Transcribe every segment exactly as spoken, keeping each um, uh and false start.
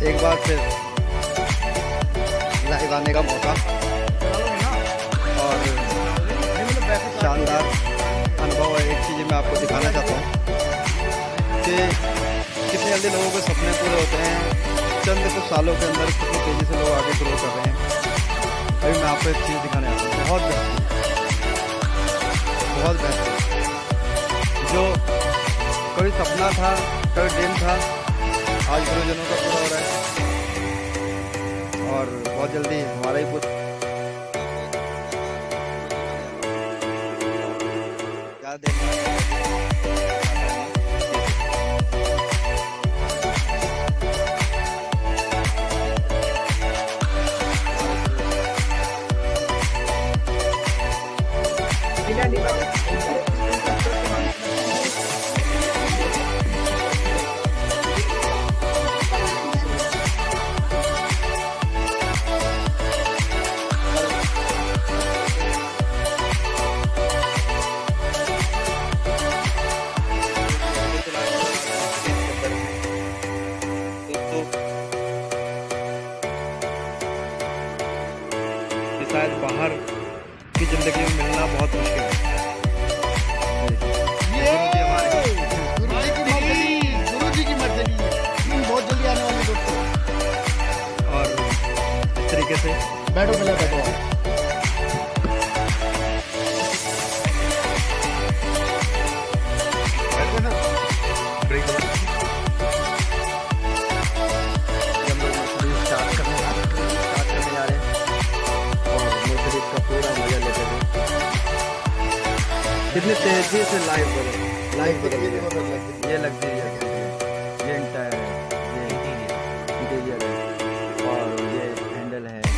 एक बार फिर लाइव आने का मौका और शानदार अनुभव है। एक चीज़ मैं आपको दिखाना चाहता हूँ कि कितने जल्दी लोगों के सपने पूरे होते हैं। चंद कुछ सालों के अंदर कितनी तेज़ी से लोग आगे ग्रो कर रहे हैं। अभी मैं आपको एक चीज़ दिखाने आता हूँ, बहुत बेहतरीन, बहुत बेहतरीन। जो कभी सपना था, कभी ड्रीम था, आज गुरुजनों का पूरा हो रहा है और बहुत जल्दी हमारा ही कुछ क्या देखना है। शायद बाहर की जिंदगी में मिलना बहुत मुश्किल है। ये गुरु जी की मर्जी, गुरु जी की मर्जी बहुत जल्दी आने वाली दोस्तों। और इस तरीके से बैठो पहले बैठो कितनी तेजी से लाइव बदल लाइव बदल ये लग्जरी है, ये इंटायर है, ये इंटीरियर है और ये हैंडल है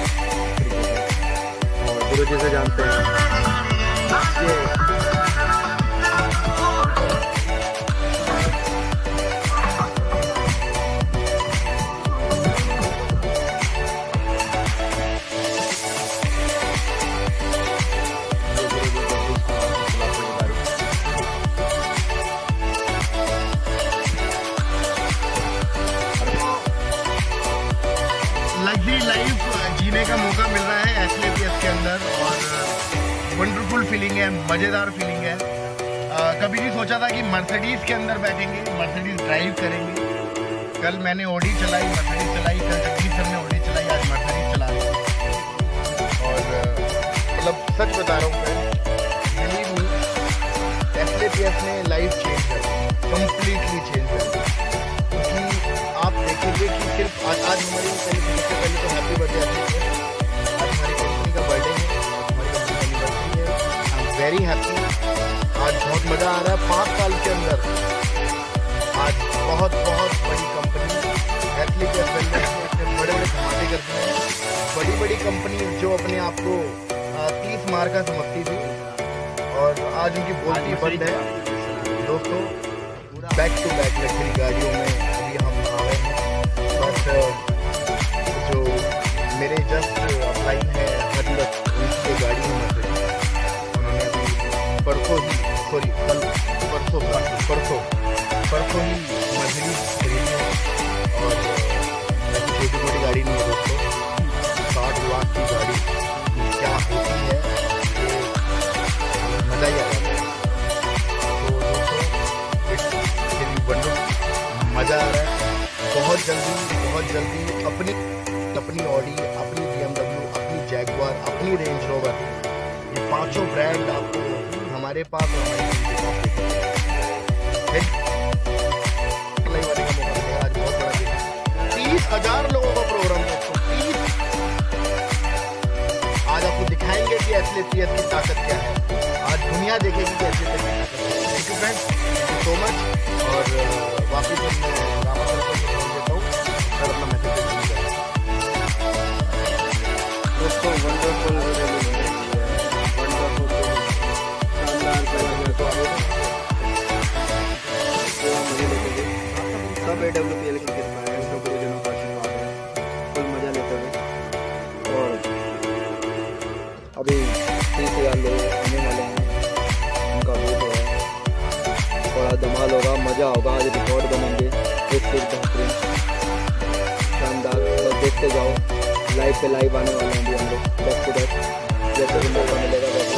और गुरु जी से जानते हैं ये लग्जरी लाइफ जीने का मौका मिल रहा है एथलेटिक्स के अंदर और वंडरफुल फीलिंग है, मज़ेदार फीलिंग है। आ, कभी नहीं सोचा था कि मर्सिडीज़ के अंदर बैठेंगे, मर्सिडीज़ ड्राइव करेंगे। कल मैंने ऑडी चलाई, मर्सिडीज़ चलाई, कल जगदीप सर ने ऑडी चलाई, आज मर्सिडीज़ चला रहे हैं। और मतलब सच बता रहा हूँ मैं, बिलीव मी, एथलेटिक्स ने लाइफ चेंज कर कम्प्लीटली चेंज कर। आप देखेंगे कि सिर्फ आज आज हमारी पहले सबसे पहले तो हैप्पी बर्थडे आज हमारी कंपनी का बर्थडे है, हमारी कंपनी का एनिवर्सरी है। I am very happy. आज बहुत मज़ा आ रहा है। पाँच साल के अंदर आज बहुत बहुत बड़ी कंपनी एथलेटिक्स वेलनेस में इतने बड़े बड़े धमाके करती हैं। बड़ी बड़ी कंपनी जो अपने आप को तीस मार का समझती थी और आज उनकी बोलती बंद है। दोस्तों बैक टू बैक लग्जरी गाड़ियों में हम आ रहे हैं। बट जो मेरे जस्ट अपलाइन है हजरत उनकी गाड़ी में मर्सिडीज, उन्होंने अभी परसों ही सॉरी कल परसों परसों परसों ही मर्सिडीज खरीदी है। और ऐसी छोटी मोटी गाड़ी नहीं है दोस्तों, साठ लाख की गाड़ी क्या होती है ये मज़ा ही आ जाता है। तो दोस्तों इट्स वंडरफुल, मज़ा आ रहा है। बहुत जल्दी बहुत जल्दी अपनी अपनी ऑडी, अपनी बी एम डब्ल्यू, अपनी जैगवार, अपनी रेंज रोवर, ये पांचों ब्रांड आपको हमारे पास और हमारी लाइव आने का मौका मिलेगा। आज बहुत बड़ा दिन है, तीस हजार लोगों का प्रोग्राम दोस्तों, तीस। आज आपको दिखाएंगे कि एथलेटिक्स की ताकत क्या है। आज दुनिया देखेगी कि एथलेटिक्स की ताकत क्या है। Thank you friends, thank you so much. और वापिस मैं रामा सर को फोन देता हूँ, सर अपना मैसेज दे दीजिए। दोस्तों वंडरफुल वंडरफुल सब ए डब्ल्यू पी एल की कृपा है, सब गुरुजनों का आशीर्वाद है। फुल मजा लेते हुए और अभी तीस हजार लोग आने वाले हैं, उनका वेट हो रहा है। बड़ा धमाल होगा, मज़ा होगा। आज रिकॉर्ड बनेंगे एक से बेहतरीन। देखते जाओ, लाइव पे लाइव आने वाले हैं अभी हम लोग, दस टू दस जैसे भी मौका मिलेगा वैसे